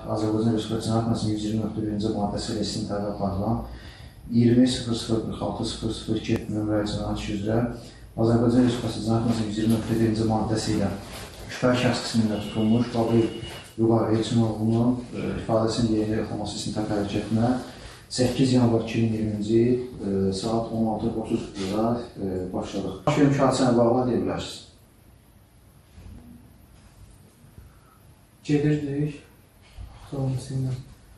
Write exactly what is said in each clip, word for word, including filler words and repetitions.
Azərbaycan Respublikası Cinayət yüz iyirmi nöqtə birinci maddəsi ilə istintaq aparılan iyirmi sıfır sıfır qırx altı sıfır sıfır iki nömrəli cinayət işi üzrə Azərbaycan Respublikası Cinayət yüz iyirmi nöqtə birinci maddəsi ilə şübhəli şəxs qismində tutulmuş Babil Vüqar Elçinoğlu'nun ifadəsinin yerinə yaxlaması istintaq hərəkətinə səkkiz yanvar iki min iyirminci il saat on altı otuzda başladıq. Baş verim şahsənə bağlı deyə bilərsiniz. Gedirdik, solun sinə.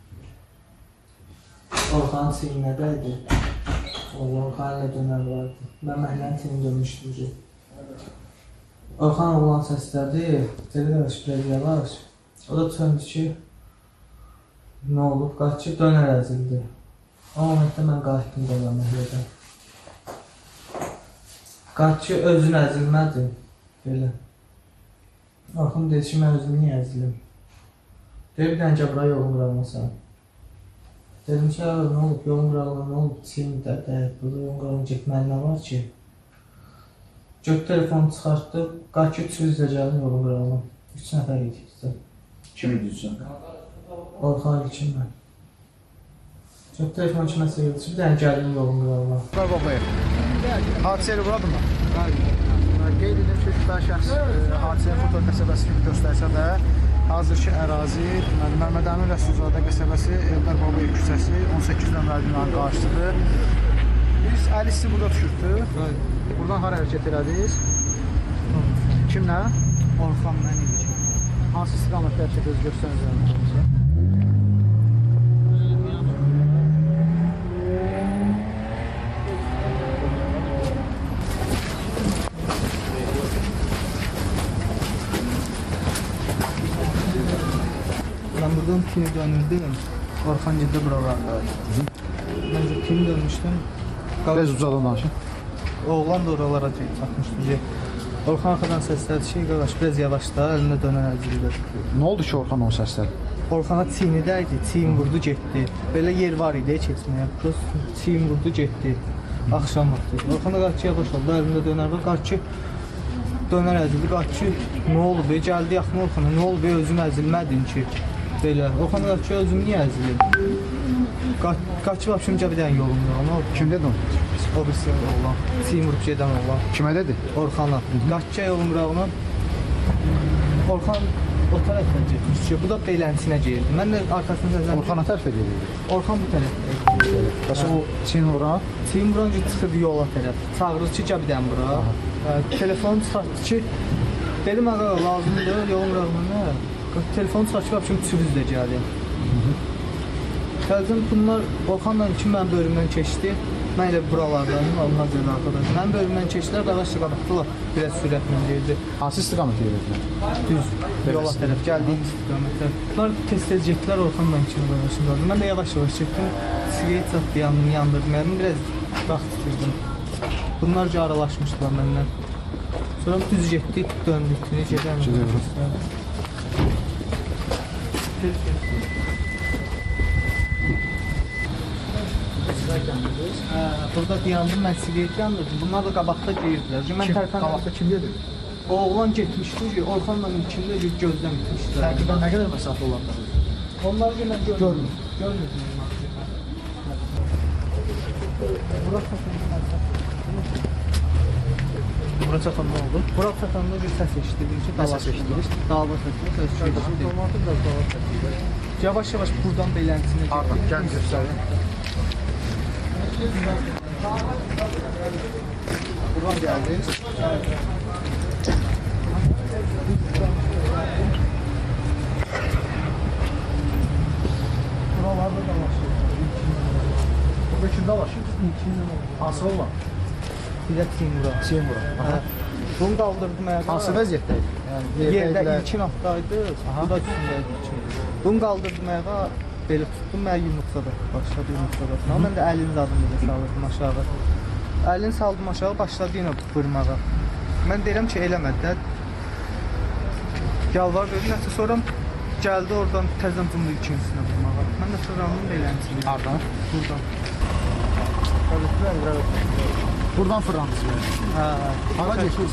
Orxanın sinədəydi. Orxan ilə dönər vardı. Mən məhəllənin sinə dönmüşdüm ki. Orxan oğlan səslədi, dedi yavaş, biraz yavaş. O da söndü ki, nə olub, qaçıb dönər əzildi. O momentdə mən qayıtdım qoyla məhəllədən. Qaçıb özün əzilmədi, belə. Orxan dedi ki, mən özüm niyə əzilim? Deyir, bir dənə gəbra yolun qıralmasan. Dedim ki, nə olub, yolun qıralma, nə olub, çiyimdə, dəyət, burada yolun qıralma getməli nə var ki? Göt telefonu çıxartdı, qaçıb çüvüzlə gəldim yolun qıralma. Üç nəfər idik bizdə. Kim idisin? Orxan ilkin mən. Göt telefonu kiməsə yoldu ki, bir dənə gəldim yolun qıralma. Qar babayı. Hadisə yeri buradır mı? Qeyd edim ki, şübhəli şəxs hadisəyə Xudvar qəsəbəsi kimi göstərsə də, hazırki ərazi Məmməd Əmin Rəsulzadə qəsəbəsi Eldar Babayev küçəsi on səkkiz nömrəli binanın qarşısıdır. Biz əli sizi burada düşürtdük. Buradan hara hərəkət elədiniz? Kimlə? Orxan mən idik. Hansı istiqamətdə hərəkət ediniz göstərinizə? Ben buradan tini dönürdüm, Orxan ciddi buralardaydı. Ben de tini dönmüştüm. Biraz uzadan danışın. Oğlan da oralara çatmışdı. Orxan arkadan səslədi ki, qardaş biraz yavaşda, əlində dönən əzildi. Nə oldu ki, Orxan o səslər? Orxana çiyini dəydi, çiyin vurdu getdi. Belə yer var idi keçməyə, çiyin vurdu getdi. Axşam vaxtı. Orxan da qaçı yavaş oldu, əlində dönər var, qaçı dönər əzildi, qaçı nə olub, gəldi yaxın Orxana, nə olub, özün əzilmədin ki? Belə, Orxan da qaçı özüm niyə əzilim? Qaçı vapşımca bir dənə yolum yox. Kim dedi onu? O birisi oğlan, çiyin vurub gedən oğlan. Kimə dedi? Orxana. Qaçı yolum qırağına. Orxan o tərəfdən getmiş ki, bu da belənsinə geldi. Mən də arkasını səzəm. Orxana tərəf edirdi. Orxan bu tərəfdə. Bəs o çiyin vuran? Çiyin vuran ki, çıxırdı yola tərəf. Çağırır ki, gəl bir dənə bura. Telefonu çıxartdı ki, dedim ağa lazımdır, yolum qırağına. Telefonu çıxartdı ki, vapşım çüvüzlə gəldi. Gəldim, bunlar Orxanla iki mənim bölümdən keçdi. Mən elə buralardayım, Allah cələ arkadaşım. Mənim bölümdən keçdilər, qardaşlığa baxdılar, biraz sürətlə deyildi. Hansı istiqamət edirdilər? Düz, yola tərəf, gəldiyim istiqamətə. Bunlar tez-tez getdilər, Orxanla iki qardaşım vardı. Mən də yavaş-yavaş çıxdım, siqaret çatdı, yandım, yandırdım. Mən biraz vaxt itirdim. Bunlar ki, aralaşmışdılar məndən. Sonra düz getdik, döndük, gedəmək. Burada dayandım, mən siqaret yandırdım. Bunlar da qabaqda deyirdilər. Kim? Qabaqda kim dedi? O oğlan getmişdi ki, Orxanla içində gözdən bitmişdilər. Tərkibdən nə qədər məsafə olanlar? Onlar ki, mən görmürdüm. Görmürdüm. Bura Bura çatan nə oldu? Bura çatanda bir səs eşitdim ki, dava eşitdiniz? Dava səsi, səs eşitdim. Yavaş-yavaş buradan beləntisinə getdim. Pardon, gəl göstərin. Buradan gəldiniz. Buralarda da başlıyor. Burada kimdə başlıyor? Hansı olan? Bir də Timura. Timura. Bunu qaldırdım ayağa. Hansı vəziyyətdəydi? Yəni yerdə ilkin altdaydı, bu da üstündəydi. Bunu qaldırdım ayağa, belə tutdum, mən yumruqda da başladı yumruqda da. Mən də əlini zadımda da salırdım aşağı. Əlini saldım aşağı, başladı yenə vurmağa. Mən deyirəm ki, eləmədi də. Yalvar verdim, nəsə sonra gəldi oradan təzən cümlə ikincisine vurmağa. Mən də sıramın beləntisini. Hardan? Buradan. Buradan fırlandınız. Hə. Hara geçiyoruz?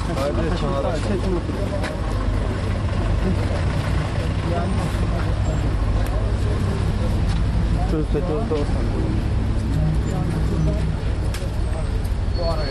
Yəni Gözde, gözde olsan. Bu araya.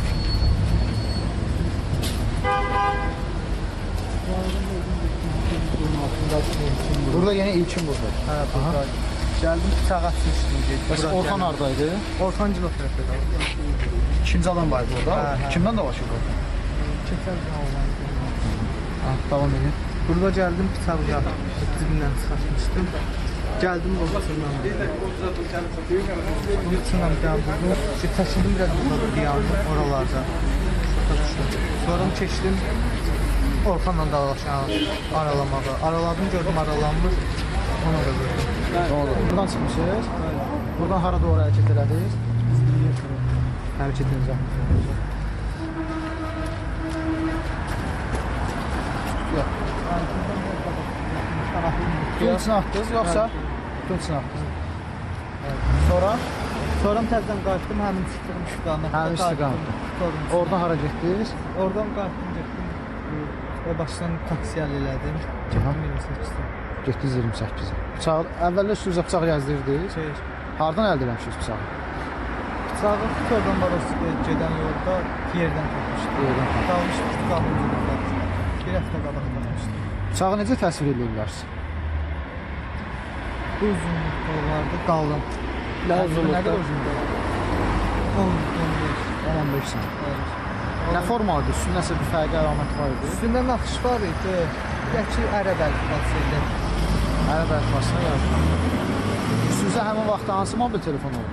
Burada yine ilkin burada. Hə, burada. Gəldim bıçaq atmışdım. Bəs Orxan haradaydı? Orxan Cilo tərəfdə. İkinci adam vardı orada. Hə, hə. Kimdən dalaşırdı orada? Keçən gün olmadı. Ha, davam edin. Burada gəldim bıçaq yaptım. Cibindən çıxartmışdım. Gəldim babasından. Bunun üçün gəldim. Çəkildim biraz burada bir yandım oralarda. Sonra keçdim Orxanla dalaşan aralamağa. Araladım, gördüm aralanmır. Ona da gördüm. Buradan çıxmışsınız. Buradan hara doğru hərəkət elədiniz? Hərəkətiniz yapmışsınız. Yox. Tünçünü atdınız yoksa? Tünçünü atdınız. Sonra? Sonra təzədən qayıtdım, həmin çıxdığım istiqamətdə. Həmin istiqamətdə. Oradan hara getdiniz? Oradan qayıtdım, getdim. O başdan taksi əl elədim. Getdim iyirmi səkkizdə. Getdiniz iyirmi səkkizə. Bıçağı, əvvəldə üstünüzə bıçaq yazdirdiniz. Şey, Hardan əldə eləmişsiniz bıçağı? bıçağı oradan Barosluya gedən yolda yerdən tapmışdım. Yerdən tapmışdım. Qalmışdı istiqamın ucunda. Bir həftə qabaq tapmışdım. Bıçağı necə təsvir edirlər? Bu uzunluqda olardı, qalın. Nə uzunluqda? Nə qədər uzunluqda? on on beş sent. Nə formalıdır? Üstündə nəsə bir fərqi əlamət var idi? Üstündə naxış var idi. Gəki ərəb əlifbası idi. Ərəb əlifbasına yazdım. Üstünüzə həmin vaxtda hansı mobil telefon oldu?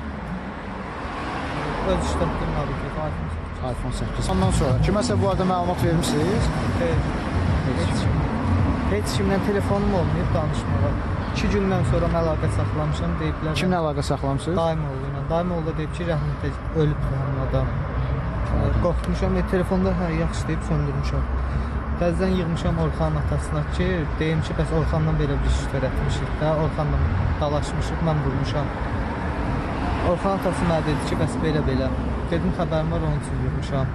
Öz işlətdim mobil telefon. iPhone səkkiz. Ondan sonra kiməsə bu arada məlumat vermişsiniz? Heç, heç, heç kimlə telefonum olmayıb danışmağa. İki gündən sonra əlaqə saxlamışam deyiblər. Kimlə əlaqə saxlamısınız? Daim oldu ilə. Daim oldu deyib ki, rəhmətə ölüb həmin adam. Qorxmuşam, e, telefonda hə, yaxşı deyib söndürmüşəm. Təzədən yığmışam Orxanın atasına ki, deyim ki, bəs Orxanla belə bir iş törətmişik də, Orxanla dalaşmışıq, mən vurmuşam. Orxan atası mənə dedi ki, bəs belə-belə. Dedim, xəbərim var, onun üçün yığmışam.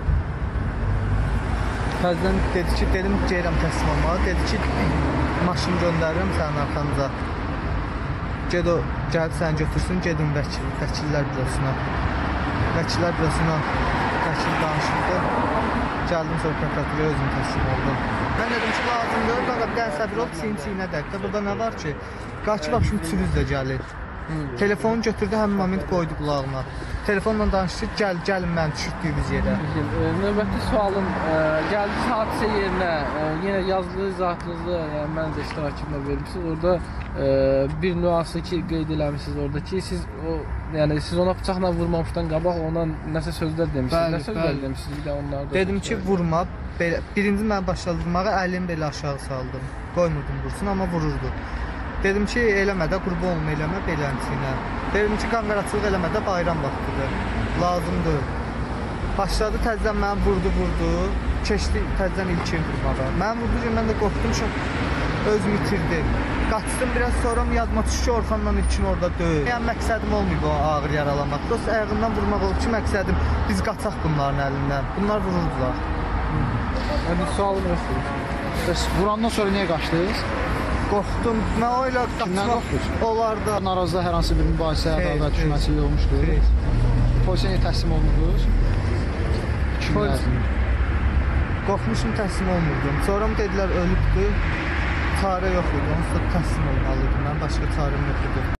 Təzədən dedi ki, dedim, gəlirəm təslim olmağa. Dedi ki, maşın göndərirəm sənin arxanıza. Ged o, gəlib səni götürsün, gedin vəkil, vəkillər bürosuna. Vəkillər bürosuna vəkil danışırdı. Gəldim sonra prokuratura özüm təslim oldum. Mən dedim ki, lazımdır, qaqa bir dənə səbir ol, çiyin-çiyinə dək də. Burada nə var ki, qaçı bax şimdi sürüz də gəlir. Telefonu götürdü, həmin moment qoydu qulağına. Telefonla danışdı, gəl, gəlin mən düşürdüyümüz yerə. Növbəti sualım, e, gəldiniz hadisə yerinə, e, yenə yazılı izahatınızı, yəni mən də iştirakımla vermişsiniz. Orada e, bir nüansı ki qeyd eləmişsiniz orada ki, siz o, yəni siz ona bıçaqla vurmamışdan qabaq ona nəsə sözlər demişsiniz. Bəli, nə sözlər bəli. demişsiniz? Bir də onlarda. Dedim ki, vurma. Belə, birinci mən başladım vurmağa, əlimi belə aşağı saldım. Qoymurdum vursun, amma vururdu. Dedim ki, eləmə də, qurban olma eləmə belənçiyinə. Dedim ki, qanqaraçılıq eləmə də, bayram vaxtıdır. Lazımdır. Başladı təzədən mənə vurdu, vurdu. Keçdi təzədən ilkin vurmağa. Mən vurdu ki, mən də qorxdum, çox özümü itirdim. Qaçdım biraz sonra yadıma düşdü ki, Orxanla ilkin orada döyür. Yəni məqsədim olmayıb o ağır yaralamaq. Dost ayağından vurmaq olub ki, məqsədim biz qaçaq bunların əlindən. Bunlar vururdular. Yəni sualım yoxdur. Bəs vurandan sonra niyə qaçdınız? Qorxdum. Mən o ilə Kimdən qaçmaq qorxdunuz? olardı. Aranızda hər hansı bir mübahisə, Xeyr, ədavət xeyr. düşməsilik olmuşdur. Xeyr. Polisə niyə təslim olmudunuz? Polis- Qorxmuşum, təslim olmurdum. Sonra mı dedilər ölübdür, çarə yox idi, onsuz da təslim olmalıydım. Mən başqa çarəm yox idi.